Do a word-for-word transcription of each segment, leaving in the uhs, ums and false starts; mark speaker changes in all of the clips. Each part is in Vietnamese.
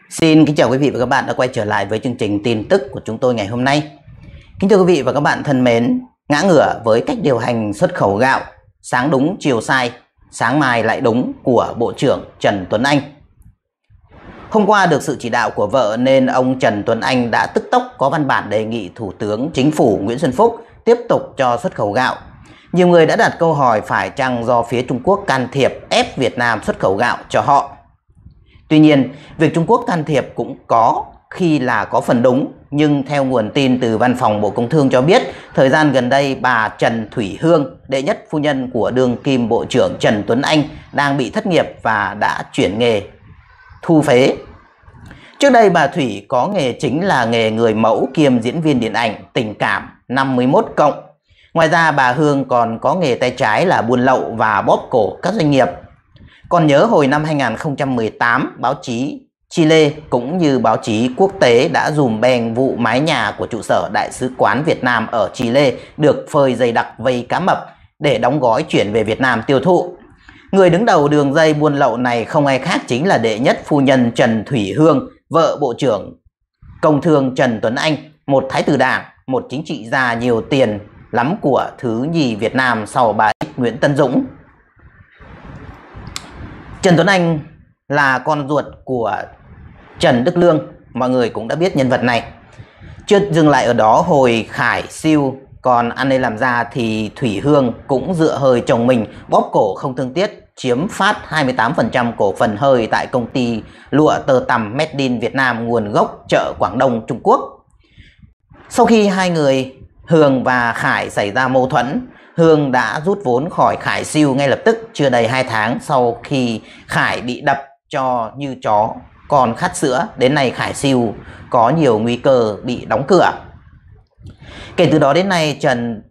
Speaker 1: Xin kính chào quý vị và các bạn đã quay trở lại với chương trình tin tức của chúng tôi ngày hôm nay. Kính thưa quý vị và các bạn thân mến, ngã ngửa với cách điều hành xuất khẩu gạo, sáng đúng chiều sai, sáng mai lại đúng của Bộ trưởng Trần Tuấn Anh. Hôm qua được sự chỉ đạo của vợ nên ông Trần Tuấn Anh đã tức tốc có văn bản đề nghị Thủ tướng Chính phủ Nguyễn Xuân Phúc tiếp tục cho xuất khẩu gạo. Nhiều người đã đặt câu hỏi phải chăng do phía Trung Quốc can thiệp ép Việt Nam xuất khẩu gạo cho họ. Tuy nhiên, việc Trung Quốc can thiệp cũng có khi là có phần đúng, nhưng theo nguồn tin từ Văn phòng Bộ Công Thương cho biết, thời gian gần đây bà Trần Thủy Hương, đệ nhất phu nhân của đương kim Bộ trưởng Trần Tuấn Anh, đang bị thất nghiệp và đã chuyển nghề thu phế. Trước đây bà Thủy có nghề chính là nghề người mẫu kiêm diễn viên điện ảnh Tình Cảm năm mươi mốt cộng. Ngoài ra bà Hương còn có nghề tay trái là buôn lậu và bóp cổ các doanh nghiệp. Còn nhớ hồi năm hai nghìn không trăm mười tám, báo chí Chile cũng như báo chí quốc tế đã dùm beng vụ mái nhà của trụ sở Đại sứ quán Việt Nam ở Chile được phơi dày đặc vây cá mập để đóng gói chuyển về Việt Nam tiêu thụ. Người đứng đầu đường dây buôn lậu này không ai khác chính là đệ nhất phu nhân Trần Thủy Hương, vợ Bộ trưởng Công Thương Trần Tuấn Anh, một thái tử đảng, một chính trị gia nhiều tiền lắm của thứ nhì Việt Nam sau bà Nguyễn Tân Dũng. Trần Tuấn Anh là con ruột của Trần Đức Lương, mọi người cũng đã biết nhân vật này. Chưa dừng lại ở đó, hồi Khải Siêu còn ăn nên làm ra thì Thủy Hương cũng dựa hơi chồng mình bóp cổ không thương tiếc, chiếm phát hai mươi tám phần trăm cổ phần hơi tại công ty lụa tơ tằm Made in Việt Nam nguồn gốc chợ Quảng Đông, Trung Quốc. Sau khi hai người Hương và Khải xảy ra mâu thuẫn, Hương đã rút vốn khỏi Khải Siêu ngay lập tức chưa đầy hai tháng sau khi Khải bị đập cho như chó còn khát sữa. Đến nay Khải Siêu có nhiều nguy cơ bị đóng cửa. Kể từ đó đến nay Trần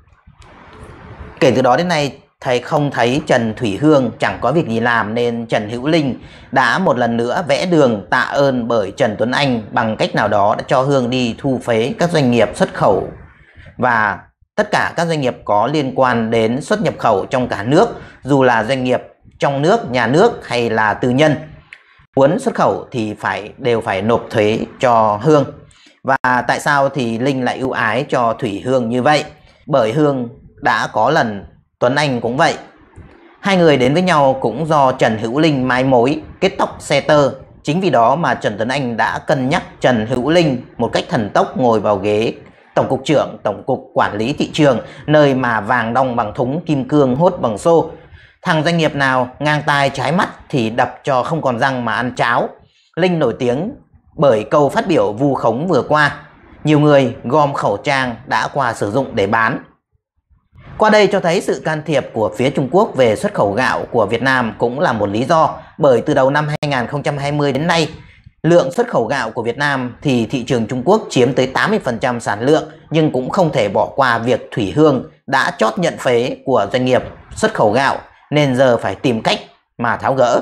Speaker 1: Kể từ đó đến nay thầy không thấy Trần Thủy Hương chẳng có việc gì làm nên Trần Hữu Linh đã một lần nữa vẽ đường tạ ơn bởi Trần Tuấn Anh bằng cách nào đó đã cho Hương đi thu phế các doanh nghiệp xuất khẩu và tất cả các doanh nghiệp có liên quan đến xuất nhập khẩu trong cả nước, dù là doanh nghiệp trong nước, nhà nước hay là tư nhân. Muốn xuất khẩu thì phải đều phải nộp thuế cho Hương. Và tại sao thì Linh lại ưu ái cho Thủy Hương như vậy? Bởi Hương đã có lần Tuấn Anh cũng vậy. Hai người đến với nhau cũng do Trần Hữu Linh mai mối, kết tóc xe tơ. Chính vì đó mà Trần Tuấn Anh đã cân nhắc Trần Hữu Linh một cách thần tốc ngồi vào ghế Tổng cục trưởng Tổng cục Quản lý Thị trường, nơi mà vàng đong bằng thúng, kim cương hốt bằng xô. Thằng doanh nghiệp nào ngang tai trái mắt thì đập cho không còn răng mà ăn cháo. Linh nổi tiếng bởi câu phát biểu vu khống vừa qua. Nhiều người gom khẩu trang đã qua sử dụng để bán. Qua đây cho thấy sự can thiệp của phía Trung Quốc về xuất khẩu gạo của Việt Nam cũng là một lý do. Bởi từ đầu năm hai nghìn không trăm hai mươi đến nay, lượng xuất khẩu gạo của Việt Nam thì thị trường Trung Quốc chiếm tới tám mươi phần trăm sản lượng, nhưng cũng không thể bỏ qua việc Thủy Hương đã chót nhận phế của doanh nghiệp xuất khẩu gạo nên giờ phải tìm cách mà tháo gỡ.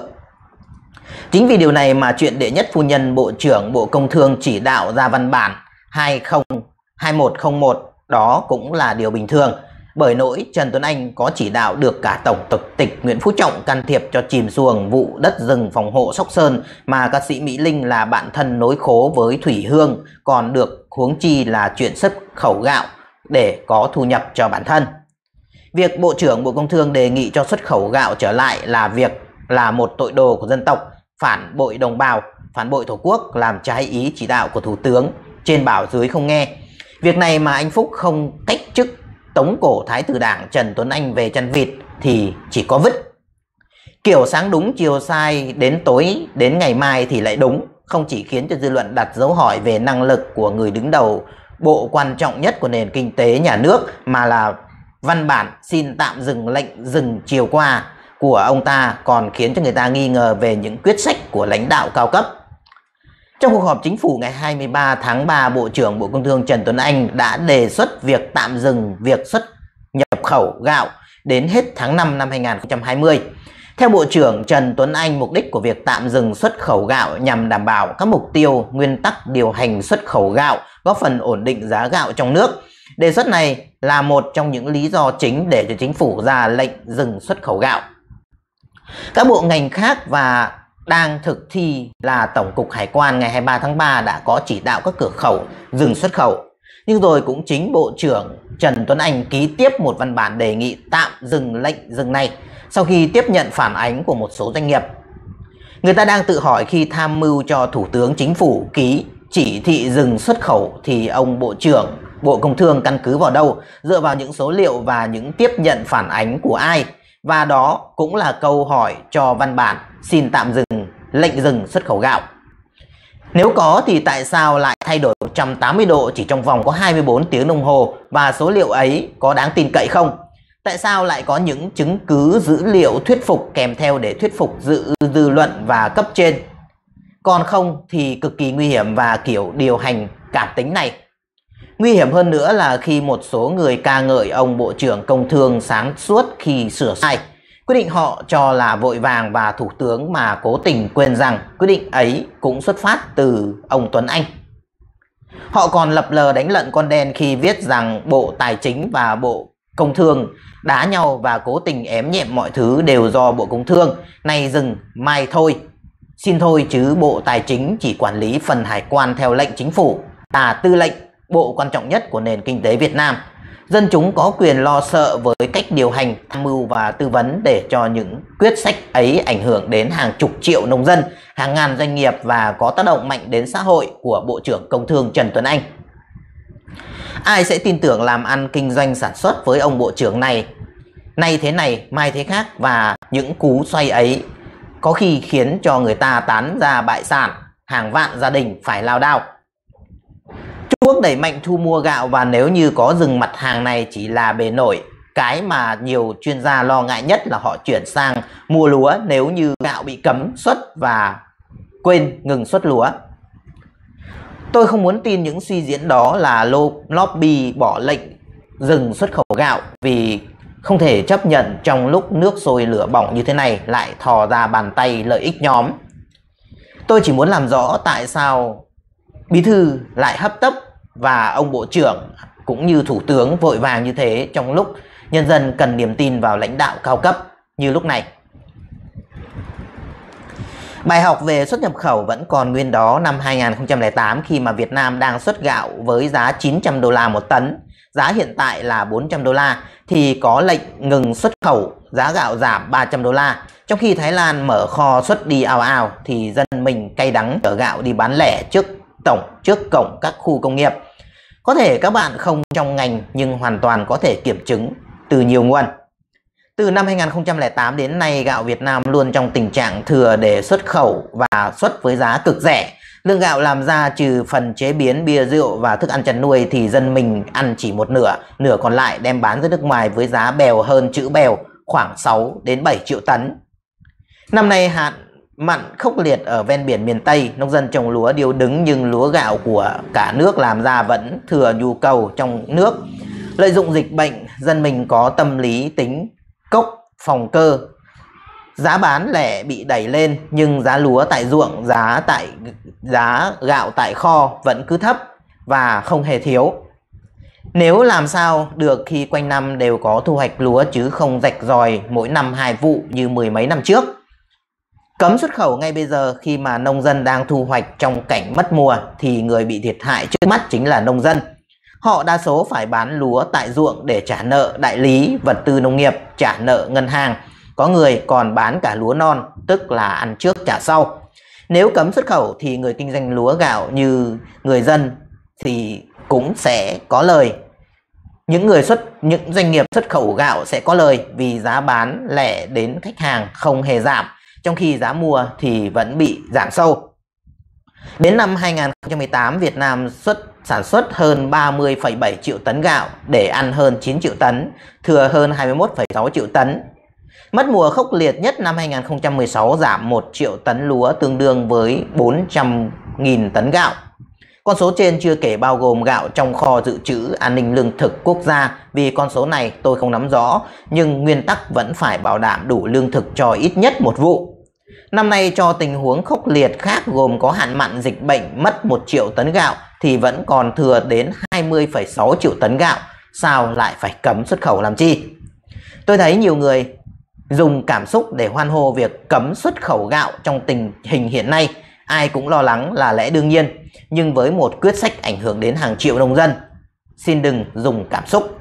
Speaker 1: Chính vì điều này mà chuyện đệ nhất phu nhân Bộ trưởng Bộ Công Thương chỉ đạo ra văn bản hai không hai một không một đó cũng là điều bình thường. Bởi nỗi Trần Tuấn Anh có chỉ đạo được cả Tổng Chủ tịch Nguyễn Phú Trọng can thiệp cho chìm xuồng vụ đất rừng phòng hộ Sóc Sơn mà ca sĩ Mỹ Linh là bạn thân nối khố với Thủy Hương còn được, huống chi là chuyện xuất khẩu gạo để có thu nhập cho bản thân. Việc Bộ trưởng Bộ Công Thương đề nghị cho xuất khẩu gạo trở lại là việc là một tội đồ của dân tộc, phản bội đồng bào, phản bội Tổ quốc, làm trái ý chỉ đạo của Thủ tướng, trên bảo dưới không nghe. Việc này mà anh Phúc không cách chức tống cổ thái tử đảng Trần Tuấn Anh về chăn vịt thì chỉ có vứt. Kiểu sáng đúng chiều sai, đến tối đến ngày mai thì lại đúng, không chỉ khiến cho dư luận đặt dấu hỏi về năng lực của người đứng đầu bộ quan trọng nhất của nền kinh tế nhà nước, mà là văn bản xin tạm dừng lệnh dừng chiều qua của ông ta còn khiến cho người ta nghi ngờ về những quyết sách của lãnh đạo cao cấp. Trong cuộc họp chính phủ ngày hai mươi ba tháng ba, Bộ trưởng Bộ Công Thương Trần Tuấn Anh đã đề xuất việc tạm dừng việc xuất nhập khẩu gạo đến hết tháng năm năm hai nghìn không trăm hai mươi. Theo Bộ trưởng Trần Tuấn Anh, mục đích của việc tạm dừng xuất khẩu gạo nhằm đảm bảo các mục tiêu, nguyên tắc điều hành xuất khẩu gạo, góp phần ổn định giá gạo trong nước. Đề xuất này là một trong những lý do chính để cho chính phủ ra lệnh dừng xuất khẩu gạo. Các bộ ngành khác và đang thực thi là Tổng cục Hải quan ngày hai mươi ba tháng ba đã có chỉ đạo các cửa khẩu dừng xuất khẩu. Nhưng rồi cũng chính Bộ trưởng Trần Tuấn Anh ký tiếp một văn bản đề nghị tạm dừng lệnh dừng này sau khi tiếp nhận phản ánh của một số doanh nghiệp. Người ta đang tự hỏi khi tham mưu cho Thủ tướng Chính phủ ký chỉ thị dừng xuất khẩu thì ông Bộ trưởng Bộ Công Thương căn cứ vào đâu, dựa vào những số liệu và những tiếp nhận phản ánh của ai. Và đó cũng là câu hỏi cho văn bản xin tạm dừng lệnh dừng xuất khẩu gạo. Nếu có thì tại sao lại thay đổi một trăm tám mươi độ chỉ trong vòng có hai mươi bốn tiếng đồng hồ, và số liệu ấy có đáng tin cậy không? Tại sao lại có những chứng cứ dữ liệu thuyết phục kèm theo để thuyết phục dự dư luận và cấp trên? Còn không thì cực kỳ nguy hiểm và kiểu điều hành cảm tính này. Nguy hiểm hơn nữa là khi một số người ca ngợi ông Bộ trưởng Công Thương sáng suốt khi sửa sai, quyết định họ cho là vội vàng và Thủ tướng mà cố tình quên rằng quyết định ấy cũng xuất phát từ ông Tuấn Anh. Họ còn lập lờ đánh lận con đen khi viết rằng Bộ Tài chính và Bộ Công Thương đá nhau và cố tình ém nhẹm mọi thứ đều do Bộ Công Thương, nay dừng mai thôi. Xin thôi chứ Bộ Tài chính chỉ quản lý phần hải quan theo lệnh chính phủ, là tư lệnh, bộ quan trọng nhất của nền kinh tế Việt Nam. Dân chúng có quyền lo sợ với cách điều hành, tham mưu và tư vấn để cho những quyết sách ấy ảnh hưởng đến hàng chục triệu nông dân, hàng ngàn doanh nghiệp và có tác động mạnh đến xã hội của Bộ trưởng Công Thương Trần Tuấn Anh. Ai sẽ tin tưởng làm ăn kinh doanh sản xuất với ông Bộ trưởng này? Nay thế này, mai thế khác, và những cú xoay ấy có khi khiến cho người ta tán ra bại sản, hàng vạn gia đình phải lao đao. Trung Quốc đẩy mạnh thu mua gạo và nếu như có dừng mặt hàng này chỉ là bề nổi. Cái mà nhiều chuyên gia lo ngại nhất là họ chuyển sang mua lúa nếu như gạo bị cấm xuất và quên ngừng xuất lúa. Tôi không muốn tin những suy diễn đó là lobby bỏ lệnh dừng xuất khẩu gạo, vì không thể chấp nhận trong lúc nước sôi lửa bỏng như thế này lại thò ra bàn tay lợi ích nhóm. Tôi chỉ muốn làm rõ tại sao Bí thư lại hấp tấp và ông Bộ trưởng cũng như Thủ tướng vội vàng như thế trong lúc nhân dân cần niềm tin vào lãnh đạo cao cấp như lúc này. Bài học về xuất nhập khẩu vẫn còn nguyên đó năm hai nghìn không trăm lẻ tám khi mà Việt Nam đang xuất gạo với giá chín trăm đô la một tấn, giá hiện tại là bốn trăm đô la, thì có lệnh ngừng xuất khẩu, giá gạo giảm ba trăm đô la. Trong khi Thái Lan mở kho xuất đi ào ào thì dân mình cay đắng chở gạo đi bán lẻ trước tổng trước cổng các khu công nghiệp. Có thể các bạn không trong ngành nhưng hoàn toàn có thể kiểm chứng từ nhiều nguồn. Từ năm hai nghìn không trăm lẻ tám đến nay, gạo Việt Nam luôn trong tình trạng thừa để xuất khẩu và xuất với giá cực rẻ. Lượng gạo làm ra trừ phần chế biến bia rượu và thức ăn chăn nuôi thì dân mình ăn chỉ một nửa, nửa còn lại đem bán ra nước ngoài với giá bèo hơn chữ bèo, khoảng sáu đến bảy triệu tấn. Năm nay hạn mặn khốc liệt ở ven biển miền Tây, nông dân trồng lúa điêu đứng nhưng lúa gạo của cả nước làm ra vẫn thừa nhu cầu trong nước. Lợi dụng dịch bệnh, dân mình có tâm lý tính cốc phòng cơ. Giá bán lẻ bị đẩy lên nhưng giá lúa tại ruộng, giá tại giá gạo tại kho vẫn cứ thấp và không hề thiếu. Nếu làm sao được khi quanh năm đều có thu hoạch lúa chứ không rạch ròi mỗi năm hai vụ như mười mấy năm trước. Cấm xuất khẩu ngay bây giờ khi mà nông dân đang thu hoạch trong cảnh mất mùa thì người bị thiệt hại trước mắt chính là nông dân. Họ đa số phải bán lúa tại ruộng để trả nợ đại lý, vật tư nông nghiệp, trả nợ ngân hàng. Có người còn bán cả lúa non, tức là ăn trước trả sau. Nếu cấm xuất khẩu thì người kinh doanh lúa gạo như người dân thì cũng sẽ có lời. Những người xuất những doanh nghiệp xuất khẩu gạo sẽ có lời vì giá bán lẻ đến khách hàng không hề giảm, trong khi giá mua thì vẫn bị giảm sâu. Đến năm hai nghìn không trăm mười tám, Việt Nam xuất sản xuất hơn ba mươi phẩy bảy triệu tấn gạo để ăn hơn chín triệu tấn, thừa hơn hai mươi mốt phẩy sáu triệu tấn. Mất mùa khốc liệt nhất năm hai nghìn không trăm mười sáu giảm một triệu tấn lúa, tương đương với bốn trăm nghìn tấn gạo. Con số trên chưa kể bao gồm gạo trong kho dự trữ an ninh lương thực quốc gia, vì con số này tôi không nắm rõ, nhưng nguyên tắc vẫn phải bảo đảm đủ lương thực cho ít nhất một vụ. Năm nay cho tình huống khốc liệt khác gồm có hạn mặn, dịch bệnh, mất một triệu tấn gạo thì vẫn còn thừa đến hai mươi phẩy sáu triệu tấn gạo. Sao lại phải cấm xuất khẩu làm chi? Tôi thấy nhiều người dùng cảm xúc để hoan hô việc cấm xuất khẩu gạo trong tình hình hiện nay, ai cũng lo lắng là lẽ đương nhiên, nhưng với một quyết sách ảnh hưởng đến hàng triệu nông dân, xin đừng dùng cảm xúc.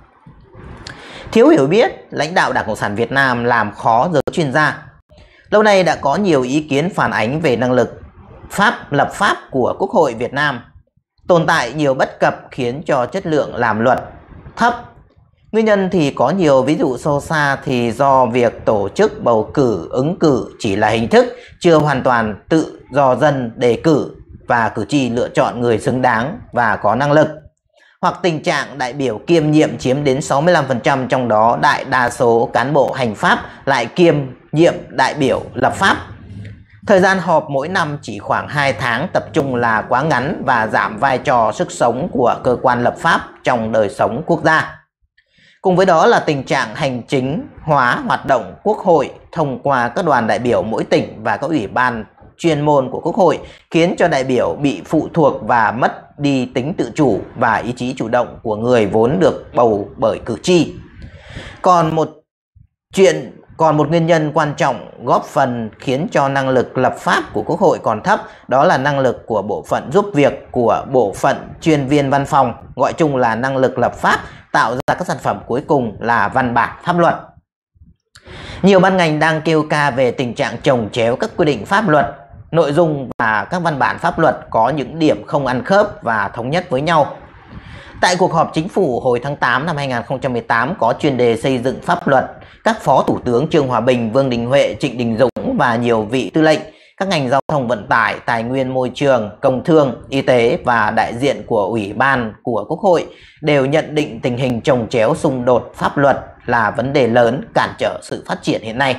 Speaker 1: Thiếu hiểu biết, lãnh đạo Đảng Cộng sản Việt Nam làm khó giới chuyên gia. Lâu nay đã có nhiều ý kiến phản ánh về năng lực pháp lập pháp của Quốc hội Việt Nam. Tồn tại nhiều bất cập khiến cho chất lượng làm luật thấp. Nguyên nhân thì có nhiều, ví dụ sâu xa thì do việc tổ chức bầu cử, ứng cử chỉ là hình thức, chưa hoàn toàn tự do dân đề cử và cử tri lựa chọn người xứng đáng và có năng lực. Hoặc tình trạng đại biểu kiêm nhiệm chiếm đến sáu mươi lăm phần trăm, trong đó đại đa số cán bộ hành pháp lại kiêm nhiệm đại biểu lập pháp. Thời gian họp mỗi năm chỉ khoảng hai tháng, tập trung là quá ngắn và giảm vai trò sức sống của cơ quan lập pháp trong đời sống quốc gia. Cùng với đó là tình trạng hành chính hóa hoạt động Quốc hội thông qua các đoàn đại biểu mỗi tỉnh và các ủy ban chuyên môn của Quốc hội, khiến cho đại biểu bị phụ thuộc và mất đi tính tự chủ và ý chí chủ động của người vốn được bầu bởi cử tri. Còn một chuyện Còn một nguyên nhân quan trọng góp phần khiến cho năng lực lập pháp của Quốc hội còn thấp, đó là năng lực của bộ phận giúp việc của bộ phận chuyên viên văn phòng, gọi chung là năng lực lập pháp, tạo ra các sản phẩm cuối cùng là văn bản pháp luật. Nhiều ban ngành đang kêu ca về tình trạng chồng chéo các quy định pháp luật, nội dung và các văn bản pháp luật có những điểm không ăn khớp và thống nhất với nhau. Tại cuộc họp chính phủ hồi tháng tám năm hai nghìn không trăm mười tám có chuyên đề xây dựng pháp luật, các Phó Thủ tướng Trương Hòa Bình, Vương Đình Huệ, Trịnh Đình Dũng và nhiều vị tư lệnh các ngành giao thông vận tải, tài nguyên môi trường, công thương, y tế và đại diện của Ủy ban của Quốc hội đều nhận định tình hình chồng chéo xung đột pháp luật là vấn đề lớn cản trở sự phát triển hiện nay.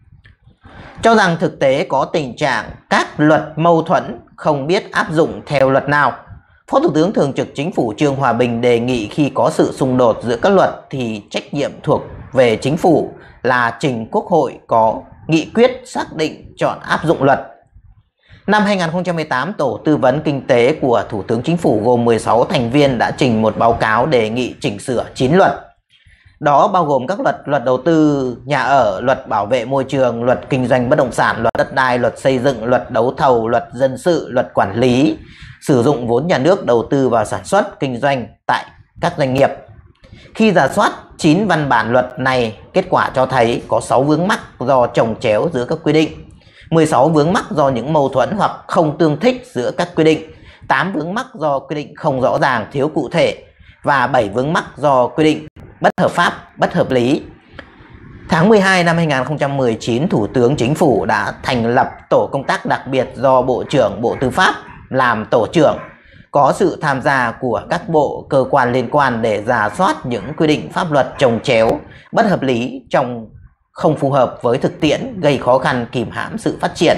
Speaker 1: Cho rằng thực tế có tình trạng các luật mâu thuẫn không biết áp dụng theo luật nào. Phó Thủ tướng Thường trực Chính phủ Trương Hòa Bình đề nghị khi có sự xung đột giữa các luật thì trách nhiệm thuộc về Chính phủ là trình Quốc hội có nghị quyết xác định chọn áp dụng luật. Năm hai nghìn không trăm mười tám, Tổ tư vấn kinh tế của Thủ tướng Chính phủ gồm mười sáu thành viên đã trình một báo cáo đề nghị chỉnh sửa chín luật. Đó bao gồm các luật: luật đầu tư nhà ở, luật bảo vệ môi trường, luật kinh doanh bất động sản, luật đất đai, luật xây dựng, luật đấu thầu, luật dân sự, luật quản lý sử dụng vốn nhà nước đầu tư vào sản xuất, kinh doanh tại các doanh nghiệp. Khi rà soát chín văn bản luật này, kết quả cho thấy có sáu vướng mắc do chồng chéo giữa các quy định, mười sáu vướng mắc do những mâu thuẫn hoặc không tương thích giữa các quy định, tám vướng mắc do quy định không rõ ràng, thiếu cụ thể và bảy vướng mắc do quy định bất hợp pháp, bất hợp lý. Tháng mười hai năm hai nghìn không trăm mười chín, Thủ tướng Chính phủ đã thành lập tổ công tác đặc biệt do Bộ trưởng Bộ Tư pháp làm tổ trưởng, có sự tham gia của các bộ cơ quan liên quan để rà soát những quy định pháp luật chồng chéo, bất hợp lý trong không phù hợp với thực tiễn, gây khó khăn kìm hãm sự phát triển.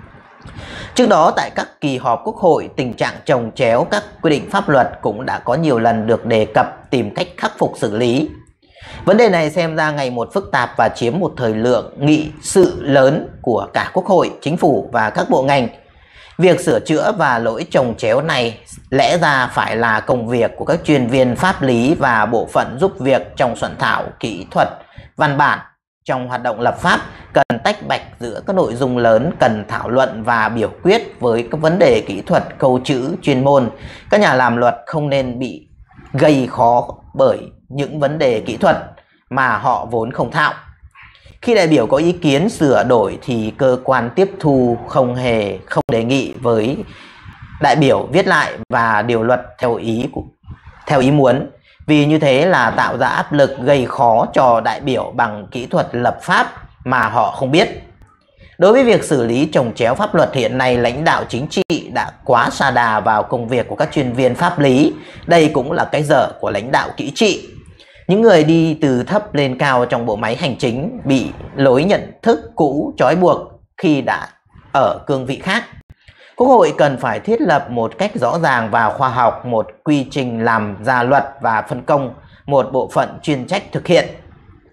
Speaker 1: Trước đó tại các kỳ họp Quốc hội, tình trạng chồng chéo các quy định pháp luật cũng đã có nhiều lần được đề cập, tìm cách khắc phục xử lý. Vấn đề này xem ra ngày một phức tạp và chiếm một thời lượng nghị sự lớn của cả Quốc hội, Chính phủ và các bộ ngành. Việc sửa chữa và lỗi chồng chéo này lẽ ra phải là công việc của các chuyên viên pháp lý và bộ phận giúp việc trong soạn thảo kỹ thuật văn bản. Trong hoạt động lập pháp, cần tách bạch giữa các nội dung lớn cần thảo luận và biểu quyết với các vấn đề kỹ thuật, câu chữ, chuyên môn. Các nhà làm luật không nên bị gây khó bởi những vấn đề kỹ thuật mà họ vốn không thạo. Khi đại biểu có ý kiến sửa đổi thì cơ quan tiếp thu không hề không đề nghị với đại biểu viết lại và điều luật theo ý của, theo ý muốn. Vì như thế là tạo ra áp lực gây khó cho đại biểu bằng kỹ thuật lập pháp mà họ không biết. Đối với việc xử lý chồng chéo pháp luật hiện nay, lãnh đạo chính trị đã quá sa đà vào công việc của các chuyên viên pháp lý. Đây cũng là cái dở của lãnh đạo kỹ trị. Những người đi từ thấp lên cao trong bộ máy hành chính bị lối nhận thức cũ trói buộc khi đã ở cương vị khác. Quốc hội cần phải thiết lập một cách rõ ràng và khoa học một quy trình làm ra luật và phân công một bộ phận chuyên trách thực hiện.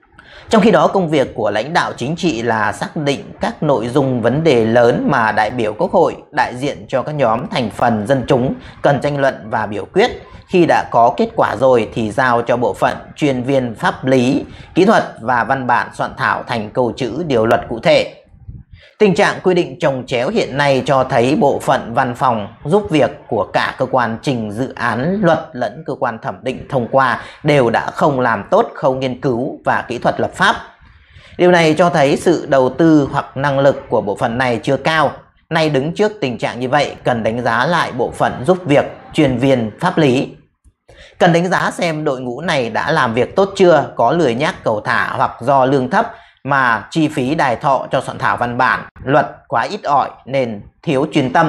Speaker 1: Trong khi đó, công việc của lãnh đạo chính trị là xác định các nội dung vấn đề lớn mà đại biểu Quốc hội đại diện cho các nhóm thành phần dân chúng cần tranh luận và biểu quyết. Khi đã có kết quả rồi thì giao cho bộ phận chuyên viên pháp lý, kỹ thuật và văn bản soạn thảo thành câu chữ điều luật cụ thể. Tình trạng quy định chồng chéo hiện nay cho thấy bộ phận văn phòng giúp việc của cả cơ quan trình dự án luật lẫn cơ quan thẩm định thông qua đều đã không làm tốt khâu nghiên cứu và kỹ thuật lập pháp. Điều này cho thấy sự đầu tư hoặc năng lực của bộ phận này chưa cao. Nay đứng trước tình trạng như vậy, cần đánh giá lại bộ phận giúp việc chuyên viên pháp lý. Cần đánh giá xem đội ngũ này đã làm việc tốt chưa, có lười nhác cầu thả hoặc do lương thấp mà chi phí đài thọ cho soạn thảo văn bản, luật quá ít ỏi nên thiếu chuyên tâm.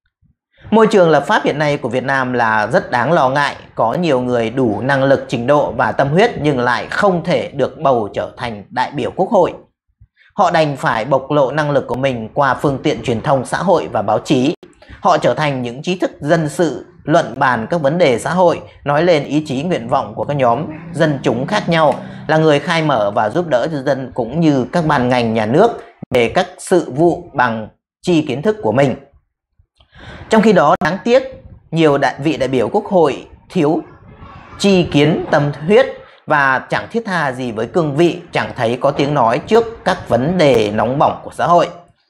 Speaker 1: Môi trường lập pháp hiện nay của Việt Nam là rất đáng lo ngại, có nhiều người đủ năng lực, trình độ và tâm huyết nhưng lại không thể được bầu trở thành đại biểu Quốc hội. Họ đành phải bộc lộ năng lực của mình qua phương tiện truyền thông xã hội và báo chí. Họ trở thành những trí thức dân sự, luận bàn các vấn đề xã hội, nói lên ý chí nguyện vọng của các nhóm dân chúng khác nhau, là người khai mở và giúp đỡ cho dân cũng như các ban ngành nhà nước về các sự vụ bằng chi kiến thức của mình. Trong khi đó, đáng tiếc, nhiều đại vị đại biểu Quốc hội thiếu chi kiến tâm huyết và chẳng thiết tha gì với cương vị, chẳng thấy có tiếng nói trước các vấn đề nóng bỏng của xã hội.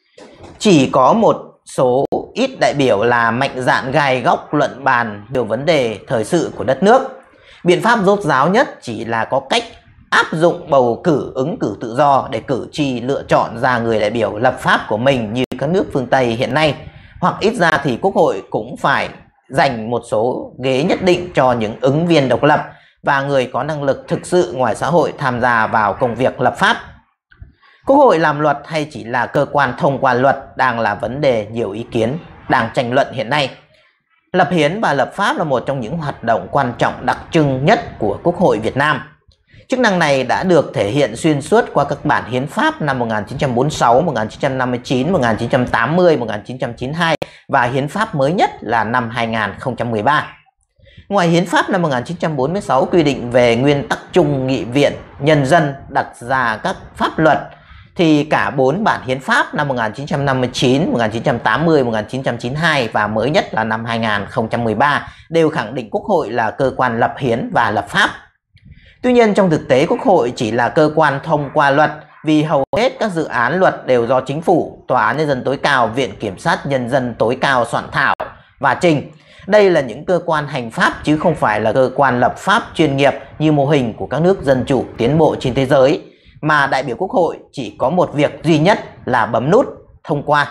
Speaker 1: Chỉ có một số ít đại biểu là mạnh dạn gai góc luận bàn nhiều vấn đề thời sự của đất nước. Biện pháp rốt ráo nhất chỉ là có cách áp dụng bầu cử ứng cử tự do để cử tri lựa chọn ra người đại biểu lập pháp của mình như các nước phương Tây hiện nay. Hoặc ít ra thì Quốc hội cũng phải dành một số ghế nhất định cho những ứng viên độc lập và người có năng lực thực sự ngoài xã hội tham gia vào công việc lập pháp. Quốc hội làm luật hay chỉ là cơ quan thông qua luật đang là vấn đề nhiều ý kiến đang tranh luận hiện nay. Lập hiến và lập pháp là một trong những hoạt động quan trọng đặc trưng nhất của Quốc hội Việt Nam. Chức năng này đã được thể hiện xuyên suốt qua các bản hiến pháp năm một nghìn chín trăm bốn mươi sáu, một nghìn chín trăm năm mươi chín, một nghìn chín trăm tám mươi, một nghìn chín trăm chín mươi hai và hiến pháp mới nhất là năm hai nghìn không trăm mười ba. Ngoài hiến pháp năm một nghìn chín trăm bốn mươi sáu quy định về nguyên tắc chung nghị viện nhân dân đặt ra các pháp luật, thì cả bốn bản hiến pháp năm một nghìn chín trăm năm mươi chín, một nghìn chín trăm tám mươi, một nghìn chín trăm chín mươi hai và mới nhất là năm hai nghìn không trăm mười ba đều khẳng định Quốc hội là cơ quan lập hiến và lập pháp. Tuy nhiên, trong thực tế, Quốc hội chỉ là cơ quan thông qua luật vì hầu hết các dự án luật đều do Chính phủ, Tòa án Nhân dân tối cao, Viện Kiểm sát Nhân dân tối cao soạn thảo và trình. Đây là những cơ quan hành pháp chứ không phải là cơ quan lập pháp chuyên nghiệp như mô hình của các nước dân chủ tiến bộ trên thế giới, mà đại biểu Quốc hội chỉ có một việc duy nhất là bấm nút thông qua.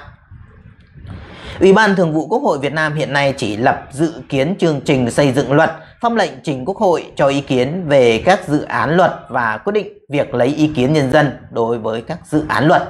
Speaker 1: Ủy ban Thường vụ Quốc hội Việt Nam hiện nay chỉ lập dự kiến chương trình xây dựng luật, pháp lệnh trình Quốc hội cho ý kiến về các dự án luật và quyết định việc lấy ý kiến nhân dân đối với các dự án luật.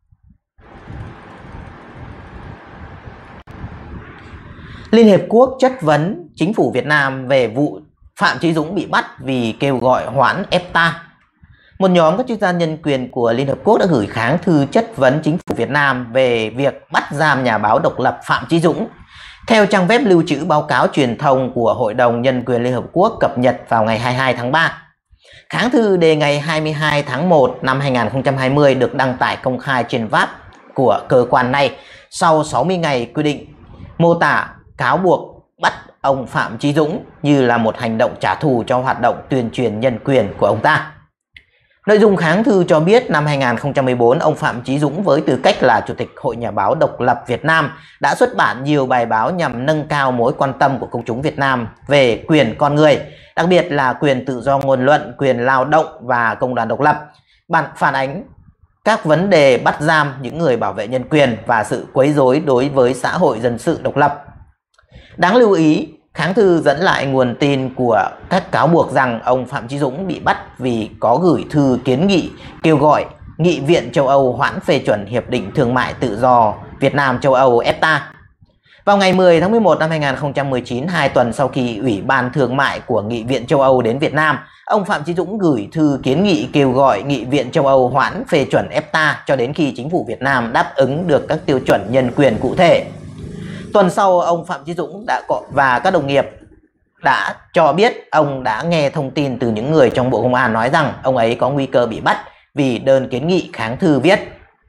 Speaker 1: Liên Hiệp Quốc chất vấn Chính phủ Việt Nam về vụ Phạm Chí Dũng bị bắt vì kêu gọi hoãn e pê tê a. Một nhóm các chuyên gia nhân quyền của Liên Hợp Quốc đã gửi kháng thư chất vấn Chính phủ Việt Nam về việc bắt giam nhà báo độc lập Phạm Chí Dũng. Theo trang web lưu trữ báo cáo truyền thông của Hội đồng Nhân quyền Liên Hợp Quốc cập nhật vào ngày hai mươi hai tháng ba. Kháng thư đề ngày hai mươi hai tháng một năm hai nghìn không trăm hai mươi được đăng tải công khai trên web của cơ quan này sau sáu mươi ngày quy định, mô tả cáo buộc bắt ông Phạm Chí Dũng như là một hành động trả thù cho hoạt động tuyên truyền nhân quyền của ông ta. Nội dung kháng thư cho biết năm hai nghìn không trăm mười bốn, ông Phạm Chí Dũng với tư cách là Chủ tịch Hội Nhà báo Độc lập Việt Nam đã xuất bản nhiều bài báo nhằm nâng cao mối quan tâm của công chúng Việt Nam về quyền con người, đặc biệt là quyền tự do ngôn luận, quyền lao động và công đoàn độc lập, bản phản ánh các vấn đề bắt giam những người bảo vệ nhân quyền và sự quấy rối đối với xã hội dân sự độc lập. Đáng lưu ý, kháng thư dẫn lại nguồn tin của các cáo buộc rằng ông Phạm Chí Dũng bị bắt vì có gửi thư kiến nghị kêu gọi Nghị viện châu Âu hoãn phê chuẩn Hiệp định Thương mại Tự do Việt Nam châu Âu e pê tê a. Vào ngày mười tháng mười một năm hai nghìn không trăm mười chín, hai tuần sau khi Ủy ban Thương mại của Nghị viện châu Âu đến Việt Nam, ông Phạm Chí Dũng gửi thư kiến nghị kêu gọi Nghị viện châu Âu hoãn phê chuẩn e pê tê a cho đến khi chính phủ Việt Nam đáp ứng được các tiêu chuẩn nhân quyền cụ thể. Tuần sau, ông Phạm Chí Dũng đã có, và các đồng nghiệp đã cho biết ông đã nghe thông tin từ những người trong Bộ Công an nói rằng ông ấy có nguy cơ bị bắt vì đơn kiến nghị kháng thư viết.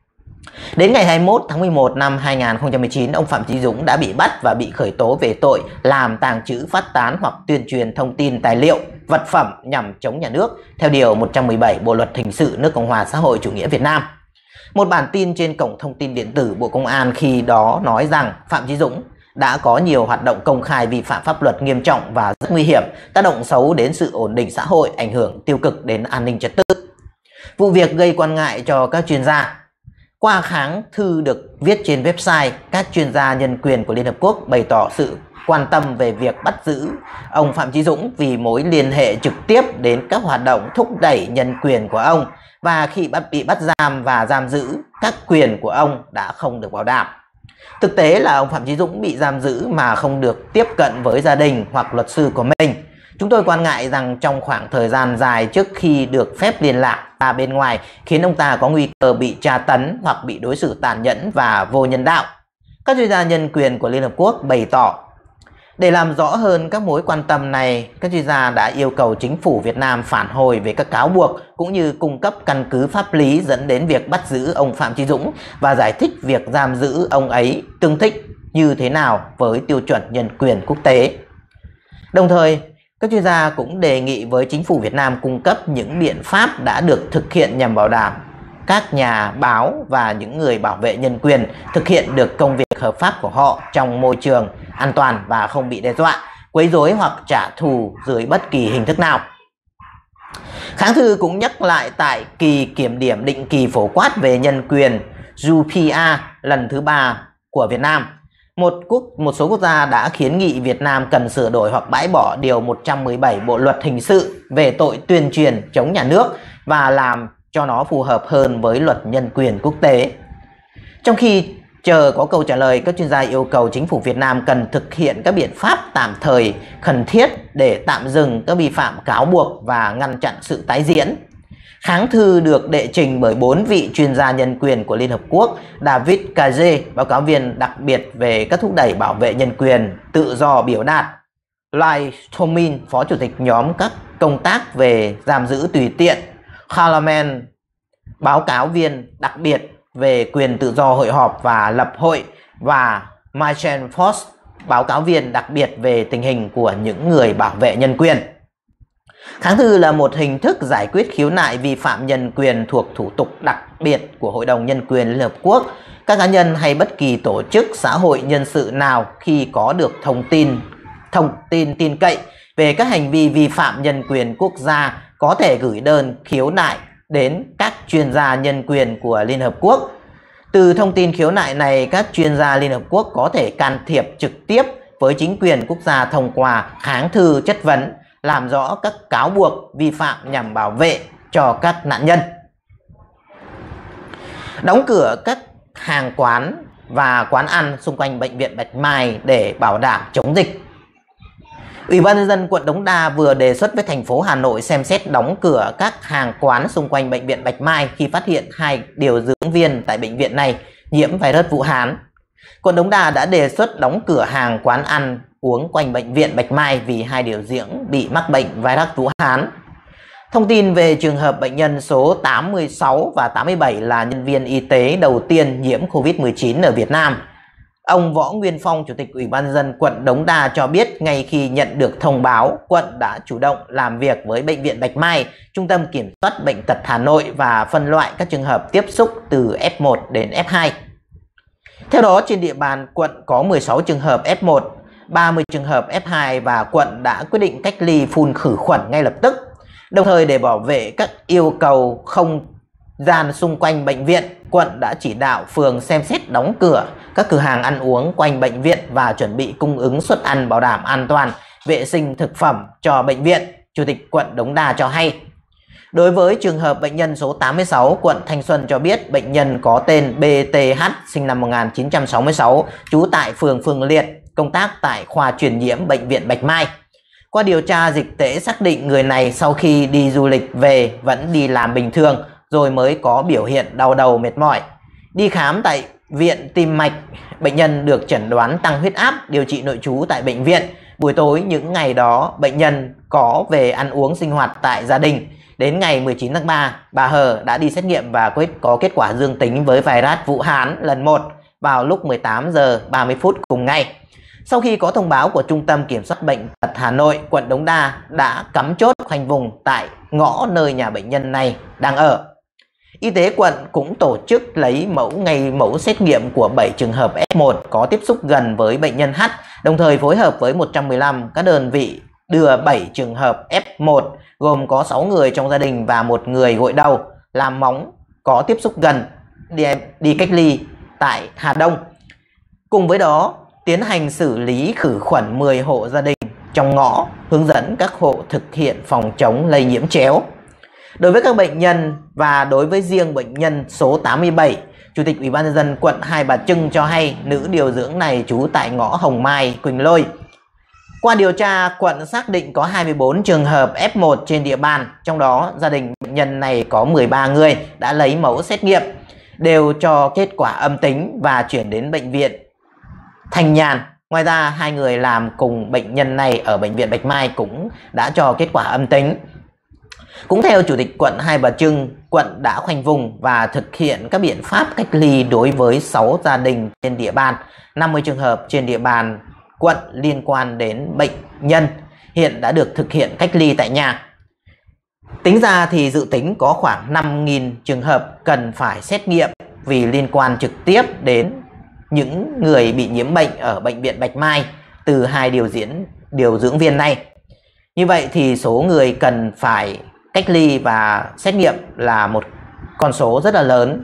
Speaker 1: Đến ngày hai mươi mốt tháng mười một năm hai nghìn không trăm mười chín, ông Phạm Chí Dũng đã bị bắt và bị khởi tố về tội làm tàng trữ, phát tán hoặc tuyên truyền thông tin, tài liệu, vật phẩm nhằm chống nhà nước theo điều một trăm mười bảy Bộ luật hình sự nước Cộng hòa xã hội chủ nghĩa Việt Nam. Một bản tin trên cổng thông tin điện tử Bộ Công an khi đó nói rằng Phạm Chí Dũng đã có nhiều hoạt động công khai vi phạm pháp luật nghiêm trọng và rất nguy hiểm, tác động xấu đến sự ổn định xã hội, ảnh hưởng tiêu cực đến an ninh trật tự. Vụ việc gây quan ngại cho các chuyên gia. Qua kháng thư được viết trên website, các chuyên gia nhân quyền của Liên Hợp Quốc bày tỏ sự quan tâm về việc bắt giữ ông Phạm Chí Dũng vì mối liên hệ trực tiếp đến các hoạt động thúc đẩy nhân quyền của ông, và khi bị bắt giam và giam giữ, các quyền của ông đã không được bảo đảm. Thực tế là ông Phạm Chí Dũng bị giam giữ mà không được tiếp cận với gia đình hoặc luật sư của mình. Chúng tôi quan ngại rằng trong khoảng thời gian dài trước khi được phép liên lạc ra bên ngoài khiến ông ta có nguy cơ bị tra tấn hoặc bị đối xử tàn nhẫn và vô nhân đạo. Các chuyên gia nhân quyền của Liên Hợp Quốc bày tỏ, để làm rõ hơn các mối quan tâm này, các chuyên gia đã yêu cầu chính phủ Việt Nam phản hồi về các cáo buộc cũng như cung cấp căn cứ pháp lý dẫn đến việc bắt giữ ông Phạm Chí Dũng và giải thích việc giam giữ ông ấy tương thích như thế nào với tiêu chuẩn nhân quyền quốc tế. Đồng thời, các chuyên gia cũng đề nghị với chính phủ Việt Nam cung cấp những biện pháp đã được thực hiện nhằm bảo đảm các nhà báo và những người bảo vệ nhân quyền thực hiện được công việc hợp pháp của họ trong môi trường an toàn và không bị đe dọa, quấy rối hoặc trả thù dưới bất kỳ hình thức nào. Kháng thư cũng nhắc lại tại kỳ kiểm điểm định kỳ phổ quát về nhân quyền U P A lần thứ ba của Việt Nam. Một, quốc, một số quốc gia đã kiến nghị Việt Nam cần sửa đổi hoặc bãi bỏ điều một trăm mười bảy Bộ luật hình sự về tội tuyên truyền chống nhà nước và làm cho nó phù hợp hơn với luật nhân quyền quốc tế. Trong khi chờ có câu trả lời, các chuyên gia yêu cầu chính phủ Việt Nam cần thực hiện các biện pháp tạm thời cần thiết để tạm dừng các vi phạm cáo buộc và ngăn chặn sự tái diễn. Kháng thư được đệ trình bởi bốn vị chuyên gia nhân quyền của Liên Hợp Quốc: David Kaye, báo cáo viên đặc biệt về các thúc đẩy bảo vệ nhân quyền, tự do biểu đạt; Lai Thomin, phó chủ tịch nhóm các công tác về giam giữ tùy tiện; Kalaman, báo cáo viên đặc biệt về quyền tự do hội họp và lập hội; và Michael Foss, báo cáo viên đặc biệt về tình hình của những người bảo vệ nhân quyền. Kháng thư là một hình thức giải quyết khiếu nại vi phạm nhân quyền thuộc thủ tục đặc biệt của Hội đồng Nhân quyền Liên Hợp Quốc. Các cá nhân hay bất kỳ tổ chức xã hội nhân sự nào khi có được thông tin, thông tin tin cậy về các hành vi vi phạm nhân quyền quốc gia có thể gửi đơn khiếu nại đến các chuyên gia nhân quyền của Liên Hợp Quốc. Từ thông tin khiếu nại này, các chuyên gia Liên Hợp Quốc có thể can thiệp trực tiếp với chính quyền quốc gia thông qua kháng thư chất vấn, làm rõ các cáo buộc vi phạm nhằm bảo vệ cho các nạn nhân. Đóng cửa các hàng quán và quán ăn xung quanh bệnh viện Bạch Mai để bảo đảm chống dịch. Ủy ban nhân dân quận Đống Đa vừa đề xuất với thành phố Hà Nội xem xét đóng cửa các hàng quán xung quanh bệnh viện Bạch Mai khi phát hiện hai điều dưỡng viên tại bệnh viện này nhiễm virus Vũ Hán. Quận Đống Đa đã đề xuất đóng cửa hàng quán ăn uống quanh bệnh viện Bạch Mai vì hai điều dưỡng bị mắc bệnh virus Vũ Hán. Thông tin về trường hợp bệnh nhân số tám mươi sáu và tám mươi bảy là nhân viên y tế đầu tiên nhiễm Covid mười chín ở Việt Nam. Ông Võ Nguyên Phong, Chủ tịch Ủy ban nhân dân quận Đống Đa cho biết ngay khi nhận được thông báo, quận đã chủ động làm việc với bệnh viện Bạch Mai, Trung tâm Kiểm soát Bệnh tật Hà Nội và phân loại các trường hợp tiếp xúc từ F một đến F hai. Theo đó, trên địa bàn quận có mười sáu trường hợp F một, ba mươi trường hợp F hai và quận đã quyết định cách ly phun khử khuẩn ngay lập tức. Đồng thời, để bảo vệ các yêu cầu không gian xung quanh bệnh viện, quận đã chỉ đạo phường xem xét đóng cửa các cửa hàng ăn uống quanh bệnh viện và chuẩn bị cung ứng suất ăn bảo đảm an toàn, vệ sinh thực phẩm cho bệnh viện, Chủ tịch quận Đống Đa cho hay. Đối với trường hợp bệnh nhân số tám mươi sáu, quận Thanh Xuân cho biết bệnh nhân có tên bê tê hát sinh năm một nghìn chín trăm sáu mươi sáu, trú tại phường Phương Liệt, công tác tại khoa truyền nhiễm bệnh viện Bạch Mai. Qua điều tra dịch tễ xác định người này sau khi đi du lịch về vẫn đi làm bình thường rồi mới có biểu hiện đau đầu mệt mỏi. Đi khám tại viện tim mạch, bệnh nhân được chẩn đoán tăng huyết áp, điều trị nội trú tại bệnh viện. Buổi tối những ngày đó, bệnh nhân có về ăn uống sinh hoạt tại gia đình. Đến ngày mười chín tháng ba, bà Hờ đã đi xét nghiệm và có kết quả dương tính với virus Vũ Hán lần một vào lúc mười tám giờ ba mươi phút cùng ngày. Sau khi có thông báo của Trung tâm Kiểm soát Bệnh tật Hà Nội, quận Đống Đa đã cắm chốt khoanh vùng tại ngõ nơi nhà bệnh nhân này đang ở. Y tế quận cũng tổ chức lấy mẫu ngay mẫu xét nghiệm của bảy trường hợp F một có tiếp xúc gần với bệnh nhân H, đồng thời phối hợp với một trăm mười lăm các đơn vị đưa bảy trường hợp F một gồm có sáu người trong gia đình và một người gội đầu, làm móng có tiếp xúc gần đi, đi cách ly tại Hà Đông. Cùng với đó, tiến hành xử lý khử khuẩn mười hộ gia đình trong ngõ, hướng dẫn các hộ thực hiện phòng chống lây nhiễm chéo. Đối với các bệnh nhân và đối với riêng bệnh nhân số tám mươi bảy, Chủ tịch Ủy ban nhân dân quận Hai Bà Trưng cho hay nữ điều dưỡng này trú tại ngõ Hồng Mai, Quỳnh Lôi. Qua điều tra, quận xác định có hai mươi bốn trường hợp F một trên địa bàn, trong đó gia đình bệnh nhân này có mười ba người đã lấy mẫu xét nghiệm, đều cho kết quả âm tính và chuyển đến bệnh viện Thanh Nhàn. Ngoài ra, hai người làm cùng bệnh nhân này ở bệnh viện Bạch Mai cũng đã cho kết quả âm tính. Cũng theo Chủ tịch quận Hai Bà Trưng, quận đã khoanh vùng và thực hiện các biện pháp cách ly đối với sáu gia đình trên địa bàn, năm mươi trường hợp trên địa bàn quận liên quan đến bệnh nhân hiện đã được thực hiện cách ly tại nhà. Tính ra thì dự tính có khoảng năm nghìn trường hợp cần phải xét nghiệm vì liên quan trực tiếp đến những người bị nhiễm bệnh ở bệnh viện Bạch Mai từ hai điều diễn điều dưỡng viên này. Như vậy thì số người cần phải cách ly và xét nghiệm là một con số rất là lớn.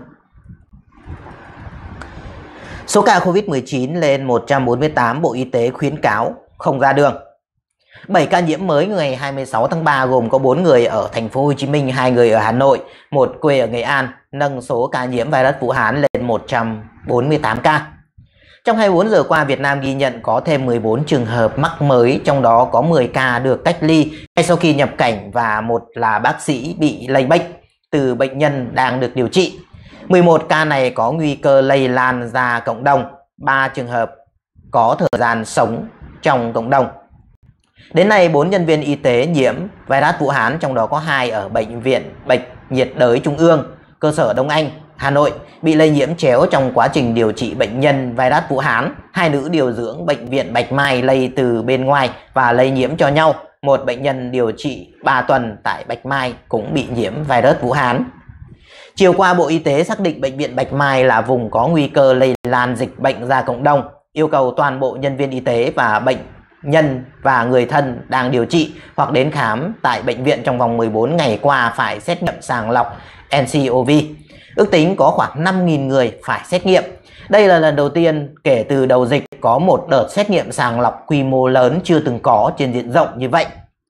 Speaker 1: Số ca Covid mười chín lên một trăm bốn mươi tám, Bộ Y tế khuyến cáo không ra đường. bảy ca nhiễm mới ngày hai mươi sáu tháng ba gồm có bốn người ở thành phố Hồ Chí Minh, hai người ở Hà Nội, một quê ở Nghệ An, nâng số ca nhiễm virus Vũ Hán lên một trăm bốn mươi tám ca. Trong hai mươi bốn giờ qua, Việt Nam ghi nhận có thêm mười bốn trường hợp mắc mới, trong đó có mười ca được cách ly ngay sau khi nhập cảnh và một là bác sĩ bị lây bệnh từ bệnh nhân đang được điều trị. mười một ca này có nguy cơ lây lan ra cộng đồng, ba trường hợp có thời gian sống trong cộng đồng. Đến nay, bốn nhân viên y tế nhiễm virus Vũ Hán, trong đó có hai ở Bệnh viện Bệnh nhiệt đới Trung ương, cơ sở Đông Anh, Hà Nội, bị lây nhiễm chéo trong quá trình điều trị bệnh nhân virus Vũ Hán. Hai nữ điều dưỡng bệnh viện Bạch Mai lây từ bên ngoài và lây nhiễm cho nhau. Một bệnh nhân điều trị ba tuần tại Bạch Mai cũng bị nhiễm virus Vũ Hán. Chiều qua, Bộ Y tế xác định bệnh viện Bạch Mai là vùng có nguy cơ lây lan dịch bệnh ra cộng đồng, yêu cầu toàn bộ nhân viên y tế và bệnh nhân và người thân đang điều trị hoặc đến khám tại bệnh viện trong vòng mười bốn ngày qua phải xét nghiệm sàng lọc N C O V. Ước tính có khoảng năm nghìn người phải xét nghiệm. Đây là lần đầu tiên kể từ đầu dịch có một đợt xét nghiệm sàng lọc quy mô lớn chưa từng có trên diện rộng như vậy.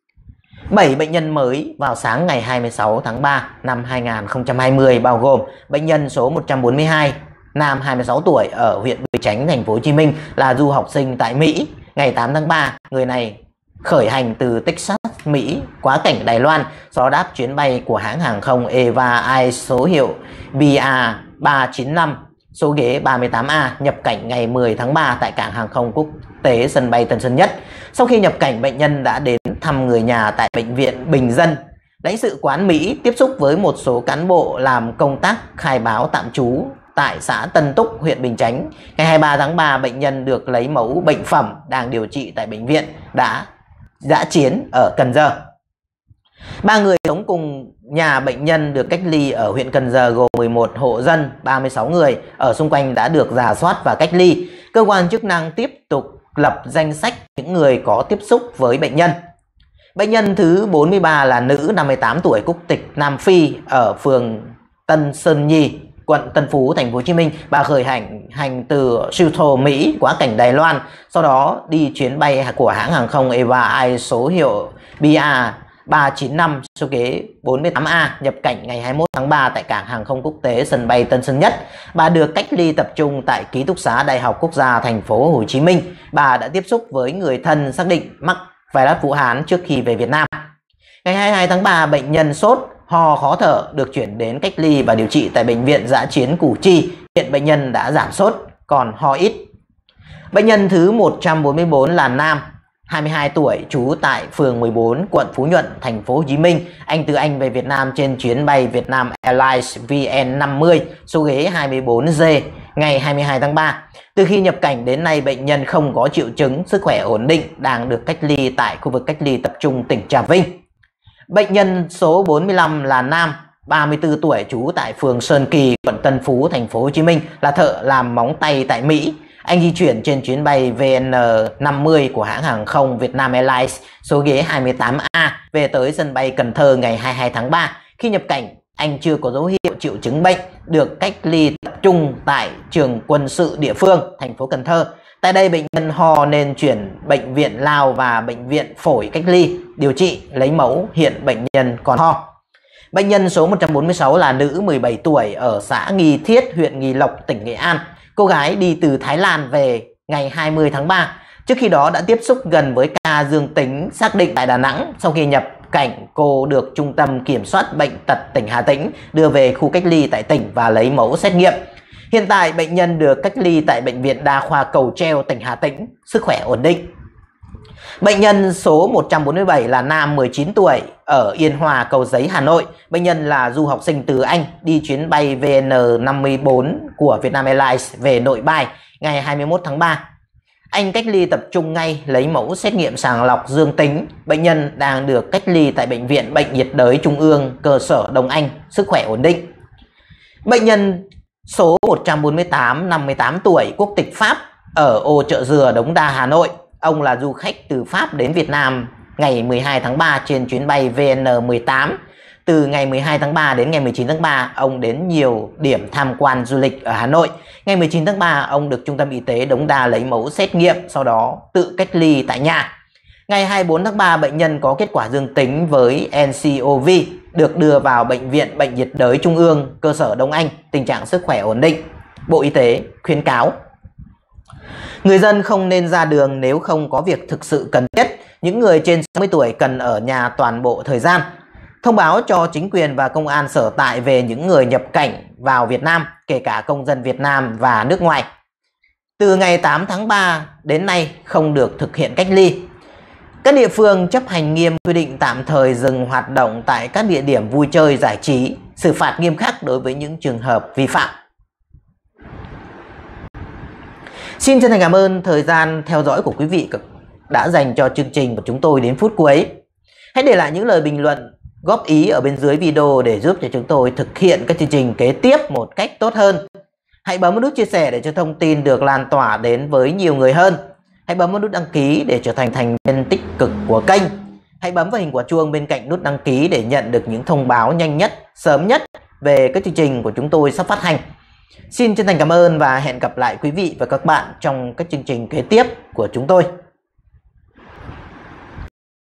Speaker 1: bảy bệnh nhân mới vào sáng ngày hai mươi sáu tháng ba năm hai nghìn không trăm hai mươi bao gồm bệnh nhân số một trăm bốn mươi hai, nam hai mươi sáu tuổi ở huyện Bình Chánh, thành phố Hồ Chí Minh, là du học sinh tại Mỹ. Ngày tám tháng ba, người này khởi hành từ Texas, Mỹ quá cảnh Đài Loan, sau đó đáp chuyến bay của hãng hàng không Eva Air số hiệu B A ba chín năm, số ghế ba mươi tám A, nhập cảnh ngày mười tháng ba tại cảng hàng không quốc tế sân bay Tân Sơn Nhất. Sau khi nhập cảnh, bệnh nhân đã đến thăm người nhà tại bệnh viện Bình Dân. Lãnh sự quán Mỹ tiếp xúc với một số cán bộ làm công tác khai báo tạm trú tại xã Tân Túc, huyện Bình Chánh. Ngày hai mươi ba tháng ba, bệnh nhân được lấy mẫu bệnh phẩm đang điều trị tại bệnh viện đã dã chiến ở Cần Giờ. Ba người sống cùng nhà bệnh nhân được cách ly ở huyện Cần Giờ gồm mười một hộ dân, ba mươi sáu người ở xung quanh đã được rà soát và cách ly. Cơ quan chức năng tiếp tục lập danh sách những người có tiếp xúc với bệnh nhân. Bệnh nhân thứ bốn mươi ba là nữ năm mươi tám tuổi, quốc tịch Nam Phi, ở phường Tân Sơn Nhì, quận Tân Phú, thành phố Hồ Chí Minh. Bà khởi hành hành từ Seattle, Mỹ quá cảnh Đài Loan, sau đó đi chuyến bay của hãng hàng không Eva Air số hiệu B A ba chín năm, số ghế bốn mươi tám A, nhập cảnh ngày hai mươi mốt tháng ba tại cảng hàng không quốc tế sân bay Tân Sơn Nhất. Bà được cách ly tập trung tại ký túc xá Đại học Quốc gia thành phố Hồ Chí Minh. Bà đã tiếp xúc với người thân xác định mắc virus Vũ Hán trước khi về Việt Nam. Ngày hai mươi hai tháng ba, bệnh nhân sốt, ho, khó thở được chuyển đến cách ly và điều trị tại bệnh viện dã chiến Củ Chi. Hiện bệnh nhân đã giảm sốt, còn ho ít. Bệnh nhân thứ một trăm bốn mươi bốn là nam, hai mươi hai tuổi, trú tại phường mười bốn, quận Phú Nhuận, thành phố Hồ Chí Minh. Anh từ Anh về Việt Nam trên chuyến bay Vietnam Airlines V N năm mươi, số ghế hai mươi bốn G, ngày hai mươi hai tháng ba. Từ khi nhập cảnh đến nay, bệnh nhân không có triệu chứng, sức khỏe ổn định, đang được cách ly tại khu vực cách ly tập trung tỉnh Trà Vinh. Bệnh nhân số bốn mươi lăm là nam, ba mươi tư tuổi, trú tại phường Sơn Kỳ, quận Tân Phú, thành phố Hồ Chí Minh, là thợ làm móng tay tại Mỹ. Anh di chuyển trên chuyến bay V N năm mươi của hãng hàng không Vietnam Airlines, số ghế hai mươi tám A, về tới sân bay Cần Thơ ngày hai mươi hai tháng ba. Khi nhập cảnh, anh chưa có dấu hiệu triệu chứng bệnh, được cách ly tập trung tại trường quân sự địa phương, thành phố Cần Thơ. Tại đây, bệnh nhân ho nên chuyển bệnh viện Lao và bệnh viện phổi cách ly, điều trị, lấy mẫu, hiện bệnh nhân còn ho. Bệnh nhân số một trăm bốn mươi sáu là nữ, mười bảy tuổi, ở xã Nghi Thiết, huyện Nghi Lộc, tỉnh Nghệ An. Cô gái đi từ Thái Lan về ngày hai mươi tháng ba. Trước khi đó đã tiếp xúc gần với ca dương tính xác định tại Đà Nẵng. Sau khi nhập cảnh, cô được Trung tâm Kiểm soát Bệnh tật tỉnh Hà Tĩnh đưa về khu cách ly tại tỉnh và lấy mẫu xét nghiệm. Hiện tại, bệnh nhân được cách ly tại Bệnh viện Đa khoa Cầu Treo, tỉnh Hà Tĩnh, sức khỏe ổn định. Bệnh nhân số một trăm bốn mươi bảy là nam, mười chín tuổi, ở Yên Hòa, Cầu Giấy, Hà Nội. Bệnh nhân là du học sinh từ Anh, đi chuyến bay V N năm mươi bốn của Vietnam Airlines về Nội Bài ngày hai mươi mốt tháng ba. Anh cách ly tập trung ngay, lấy mẫu xét nghiệm sàng lọc dương tính. Bệnh nhân đang được cách ly tại Bệnh viện Bệnh nhiệt đới Trung ương, cơ sở Đông Anh, sức khỏe ổn định. Bệnh nhân số một trăm bốn mươi tám, năm mươi tám tuổi, quốc tịch Pháp, ở ô Chợ Dừa, Đống Đa, Hà Nội. Ông là du khách từ Pháp đến Việt Nam ngày mười hai tháng ba trên chuyến bay V N mười tám. Từ ngày mười hai tháng ba đến ngày mười chín tháng ba, ông đến nhiều điểm tham quan du lịch ở Hà Nội. Ngày mười chín tháng ba, ông được Trung tâm Y tế Đống Đa lấy mẫu xét nghiệm, sau đó tự cách ly tại nhà. Ngày hai mươi bốn tháng ba, bệnh nhân có kết quả dương tính với N C O V, được đưa vào Bệnh viện Bệnh nhiệt đới Trung ương, cơ sở Đông Anh, tình trạng sức khỏe ổn định. Bộ Y tế khuyến cáo người dân không nên ra đường nếu không có việc thực sự cần thiết. Những người trên sáu mươi tuổi cần ở nhà toàn bộ thời gian. Thông báo cho chính quyền và công an sở tại về những người nhập cảnh vào Việt Nam, kể cả công dân Việt Nam và nước ngoài. Từ ngày tám tháng ba đến nay không được thực hiện cách ly. Các địa phương chấp hành nghiêm quy định tạm thời dừng hoạt động tại các địa điểm vui chơi giải trí, xử phạt nghiêm khắc đối với những trường hợp vi phạm. Xin chân thành cảm ơn thời gian theo dõi của quý vị đã dành cho chương trình của chúng tôi đến phút cuối. Hãy để lại những lời bình luận, góp ý ở bên dưới video để giúp cho chúng tôi thực hiện các chương trình kế tiếp một cách tốt hơn. Hãy bấm vào nút chia sẻ để cho thông tin được lan tỏa đến với nhiều người hơn. Hãy bấm vào nút đăng ký để trở thành thành viên tích cực của kênh. Hãy bấm vào hình quả chuông bên cạnh nút đăng ký để nhận được những thông báo nhanh nhất, sớm nhất về các chương trình của chúng tôi sắp phát hành. Xin chân thành cảm ơn và hẹn gặp lại quý vị và các bạn trong các chương trình kế tiếp của chúng tôi.